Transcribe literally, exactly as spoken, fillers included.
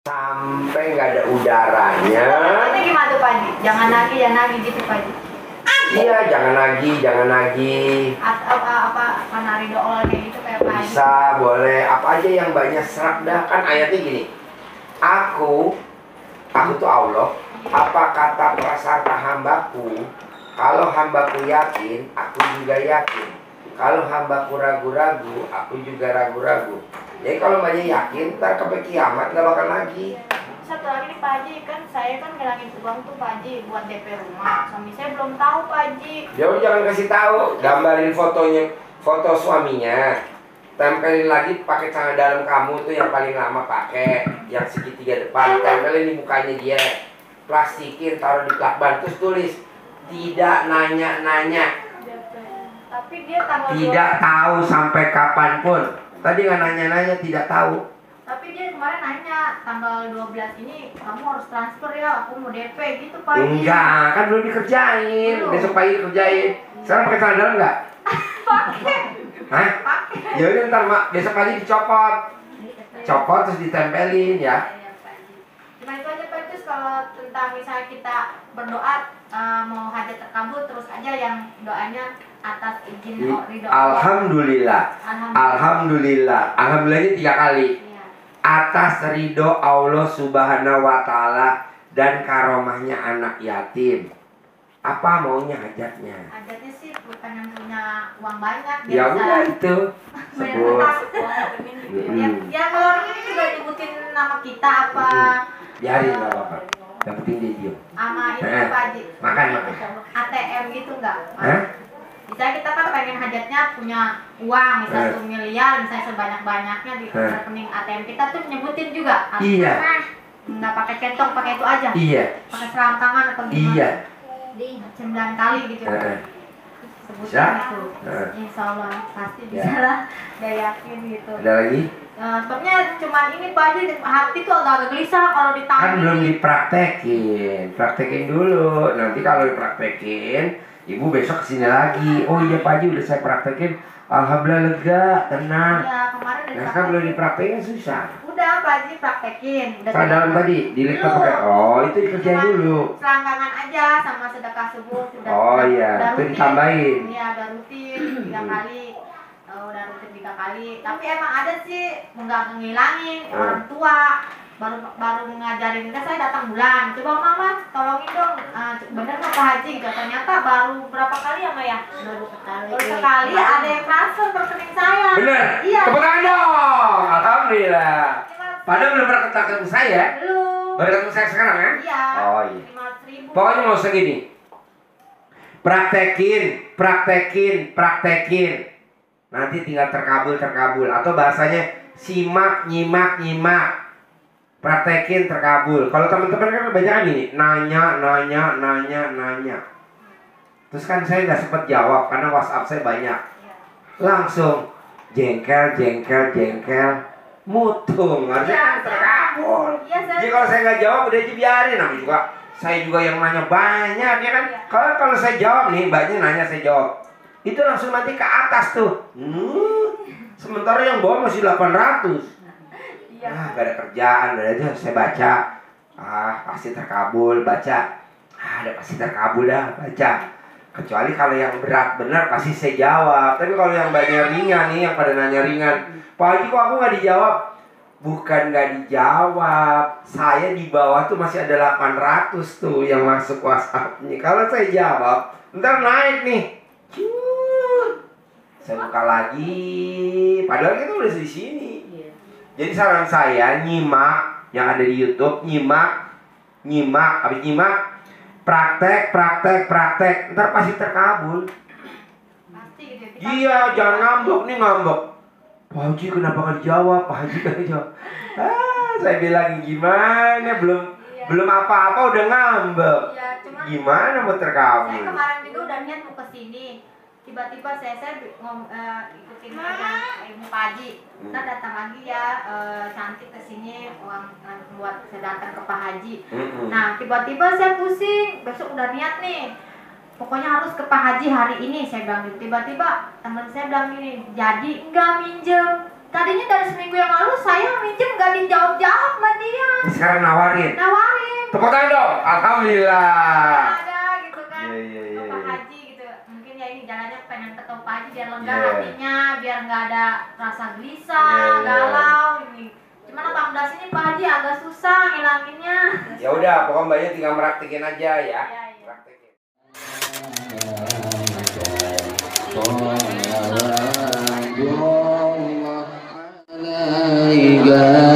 Sampai nggak ada udaranya. Ini gimana tuh Pak Haji? Jangan nagih, jangan nagih gitu Pak Haji. Iya, jangan nagih, jangan nagih. Atau apa apa menari doa kayak gitu kayak Pak Haji. Bisa, boleh. Apa aja yang banyak serak dah. Kan ayatnya gini. Aku, aku tuh Allah. Apa kata prasangka hambaku? Kalau hambaku yakin, aku juga yakin. Kalau hambaku ragu-ragu, aku juga ragu-ragu. Jadi kalau banyak yakin, ntar sampai kiamat nggak bakal lagi. Satu lagi nih Pak Haji, kan saya kan ngilangin uang tuh Pak Haji buat D P rumah. Suami saya belum tahu Pak Haji. Ya udah jangan kasih tahu, gambarin fotonya, foto suaminya. Tempelin lagi pakai celana dalam kamu tuh yang paling lama pakai, yang segitiga depan. Tempelin di mukanya dia, plastikin, taruh di plakban, terus tulis tidak nanya-nanya. Tapi dia tanggal Tidak tahu sampai kapanpun. Tadi nggak nanya-nanya, tidak tahu. Tapi dia kemarin nanya tanggal dua belas ini kamu harus transfer ya, aku mau D P gitu Pak Haji. Enggak, kan belum dikerjain. Belum. Besok pagi kerjain. Sekarang pakai celana dalam nggak? Pakai. Hah? Pakai. Ya udah ntar mak, besok pagi dicopot. Copot terus ditempelin ya. Cuma itu aja Pak, terus kalau tentang misalnya kita berdoa uh, mau hajat terkabul terus aja yang doanya atas izin ridho Allah. Alhamdulillah. Alhamdulillah. Alhamdulillahnya tiga kali. Iya. Atas ridho Allah Subhanahu wa Ta'ala dan karomahnya anak yatim. Apa maunya hajatnya? Hajatnya sih bukan yang punya uang banyak. Ya udah itu. Sebut. Ya, ya kalau orang ini juga nyebutin nama kita apa? Biarin nggak apa-apa. Yang penting dia diem. Sama itu Eh, Pak Haji. makan, makan. A T M gitu enggak? Hah? Misalnya kita kan pengen hajatnya punya uang, misalnya Eh. satu miliar, misalnya sebanyak-banyaknya di Eh. rekening A T M kita tuh nyebutin juga. Atau Iya. eh, nggak pakai centong, pakai itu aja. Iya. Pakai selangkangan atau gimana? Iya. Di sembilan kali gitu. Eh. Sebutin Bisa? itu. Eh. Insya Allah pasti Ya. bisa lah. Gak yakin gitu. Ada lagi? Eh, sebabnya cuma ini Pak Haji, hati tuh agak-agak gelisah kalau ditanya. Kan belum dipraktekin. Praktekin dulu. Nanti kalau dipraktekin, ibu besok kesini lagi. Oh iya Pak Haji udah saya praktekin. Alhamdulillah lega, tenang. Iya, kemarin udah Nah sekarang belum dipraktekin susah. Udah Pak Haji praktekin. Udah Kalau dalam tadi di laptop pakai. Oh itu dikerjain Cuma dulu. selangkangan aja sama sedekah subuh sudah. Oh udah- iya, udah itu rutin. ditambahin. Iya, udah rutin tiga kali. Eh, udah rutin tiga kali. Tapi emang ada sih nggak ngilangin Hmm. orang tua. Baru baru ngajarin kita, saya datang bulan. Coba mama tolongin dong. eh, bener nggak Pak Haji? Gitu. Ternyata baru berapa kali ya Maya? Baru sekali. Baru sekali ada yang transfer ke rekening saya. Bener? Iya. Tepuk tangan dong. Alhamdulillah. Padahal belum pernah ketemu saya. Belum. Baru ketemu saya sekarang ya? Iya. Oh iya. lima ratus ribu. Pokoknya mau segini. Praktekin, praktekin, praktekin. Nanti tinggal terkabul, terkabul. Atau bahasanya simak, nyimak, nyimak. Praktekin, terkabul. Kalau teman-teman kan kebanyakan gini, nanya, nanya, nanya, nanya. Terus kan saya nggak sempat jawab karena WhatsApp saya banyak. Langsung jengkel, jengkel, jengkel, mutung. Harusnya kan terkabul. Iya, saya. Jadi kalau saya nggak jawab udah aja biarin. Namanya juga saya juga yang nanya banyak ya kan. Kalau kalau saya jawab nih, mbaknya nanya saya jawab. Itu langsung nanti ke atas tuh. Hmm. Sementara yang bawah masih delapan ratus. Iya. Ah, gak ada kerjaan, udah aja saya baca. Ah, pasti terkabul, baca. Ah, ada pasti terkabul dah, baca. Kecuali kalau yang berat benar pasti saya jawab. Tapi kalau yang banyak ringan nih, yang pada nanya ringan, Pak Haji kok aku nggak dijawab? Bukan nggak dijawab, saya di bawah tuh masih ada delapan ratus tuh yang masuk WhatsApp-nya. Kalau saya jawab, ntar naik nih. Cuuut. Saya buka lagi, padahal kita udah di sini. Jadi saran saya nyimak yang ada di YouTube, nyimak, nyimak, habis nyimak, praktek, praktek, praktek, ntar pasti terkabul. Pasti gitu. Kita Iya, jangan ngambek nih ngambek. Pak Haji kenapa nggak dijawab? Pak Haji nggak dijawab. Ah, saya bilang gimana? Belum, Iya. belum apa-apa udah ngambek. Iya, cuma Gimana mau saya terkabul? kemarin juga udah niat mau kesini. Tiba-tiba saya saya ngom, eh, ikutin ajaran Ibu Pak Haji. Kita datang lagi ya, eh, cantik kesini uang eh, buat saya datang ke Pak Haji. Mm-mm. Nah tiba-tiba saya pusing, besok udah niat nih. Pokoknya harus ke Pak Haji hari ini, saya bilang gitu. Tiba-tiba teman saya bilang gini, jadi enggak minjem. Tadinya dari seminggu yang lalu saya minjem nggak dijawab-jawab sama dia. sekarang nawarin. Nawarin. Tepuk tangan dong. Alhamdulillah. Ada gitu kan. Iya, iya, iya, Pak iya. Haji gitu. Mungkin ya ini jalannya pengen ketemu Pak Haji biar lega Iya. hatinya, biar nggak ada rasa gelisah, Iya, iya. galau ini. Cuman delapan belas ini Pak Haji agak susah ngilanginnya. Ya udah, pokoknya mbaknya tinggal meraktikin aja ya. Iya, iya. Praktekin. عليك